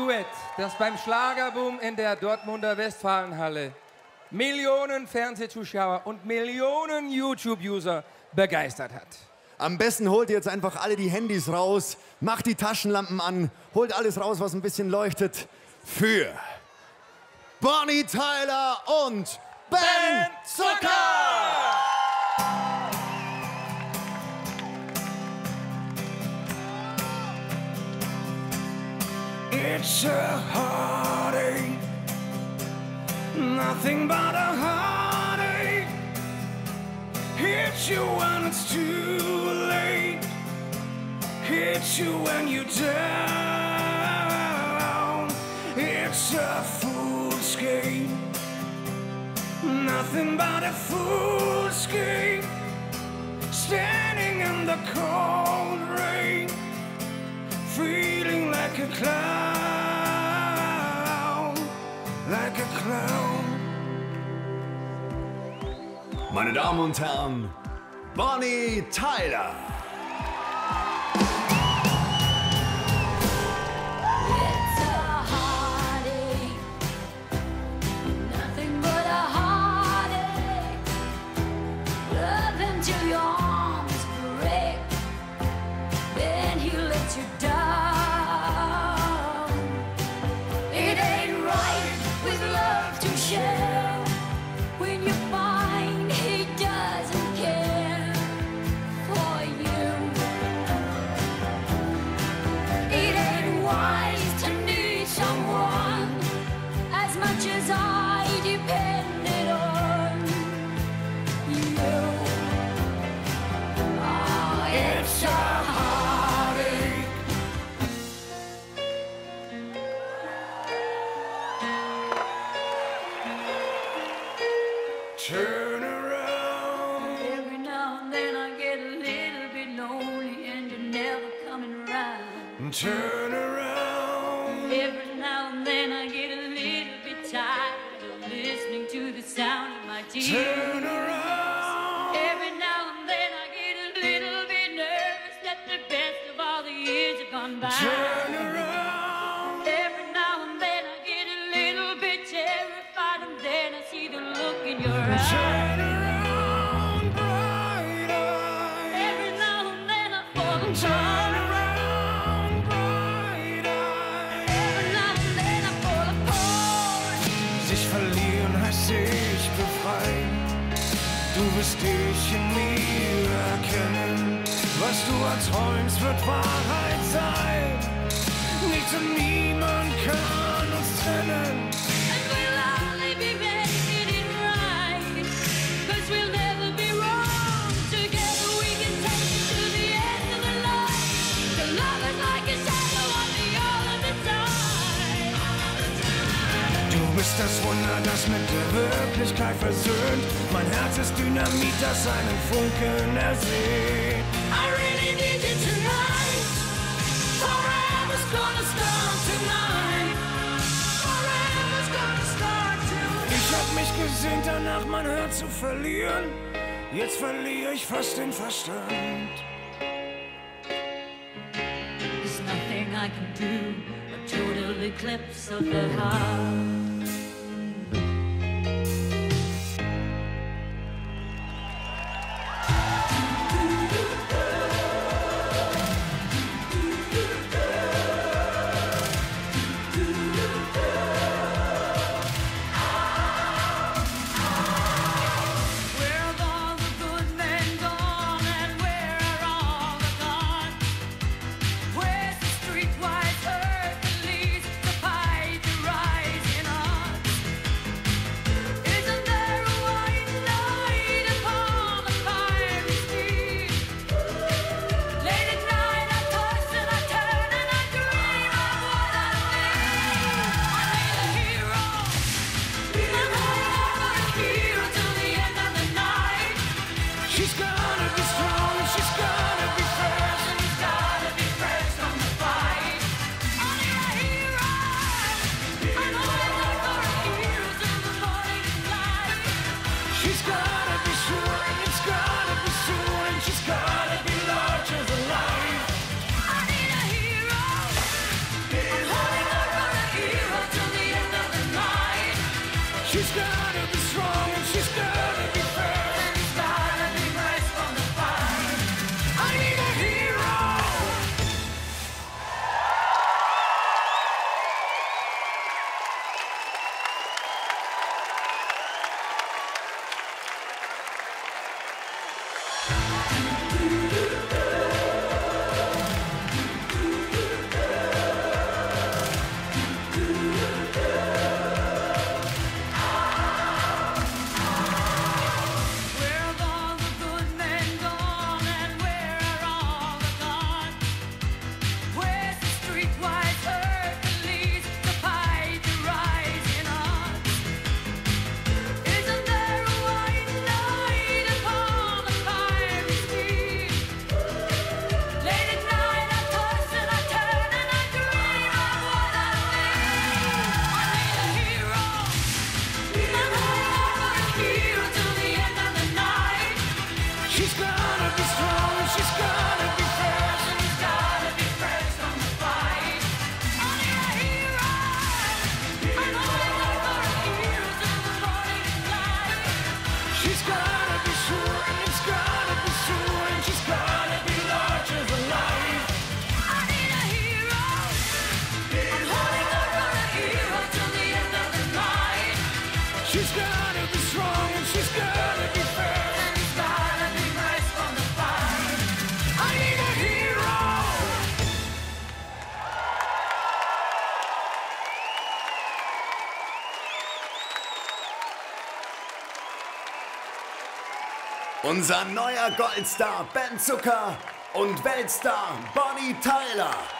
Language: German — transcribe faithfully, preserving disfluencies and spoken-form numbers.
Duett, das beim Schlagerboom in der Dortmunder Westfalenhalle Millionen Fernsehzuschauer und Millionen YouTube-User begeistert hat. Am besten holt ihr jetzt einfach alle die Handys raus, macht die Taschenlampen an, holt alles raus, was ein bisschen leuchtet. Für Bonnie Tyler und Ben, Ben Zucker! It's a heartache, nothing but a heartache. Hits you when it's too late, hits you when you're down. It's a fool's game, nothing but a fool's game. Standing in the cold rain, feeling like a clown, like a clown. Meine Damen und Herren, Bonnie Tyler. Turn around. Every now and then I get a little bit lonely and you're never coming around. Turn around. Every now and then I get a little bit tired of listening to the sound of my tears. Turn around. Every now and then I get a little bit nervous that the best of all the years have gone by. Turn around. Every now and then I get a little bit terrified and then I see the look in your eyes. Turn around, bright eyes. Every now and then I fall and turn around, bright eyes. Every now and then I fall apart. Sich verlieren heißt sich befreien. Du wirst dich in mir erkennen. Was du erträumst, wird Wahrheit sein. Nichts und niemand kann uns trennen. And we'll only be making it right. Cause we'll never be wrong. Together we can take it to the end of the line. The love is like a shadow on the all of the time. Du bist das Wunder, das mit der Wirklichkeit versöhnt. Mein Herz ist Dynamit, das einen Funken ersehnt. I really need you tonight. Forever's gonna start tonight. Forever's gonna start tonight. Ich hab mich gesehnt danach, mein Herz zu verlieren. Jetzt verliere ich fast den Verstand. There's nothing I can do. A total eclipse of the heart. Where's the streetwise Hercules to fight the rising up? Unser neuer Goldstar Ben Zucker und Weltstar Bonnie Tyler.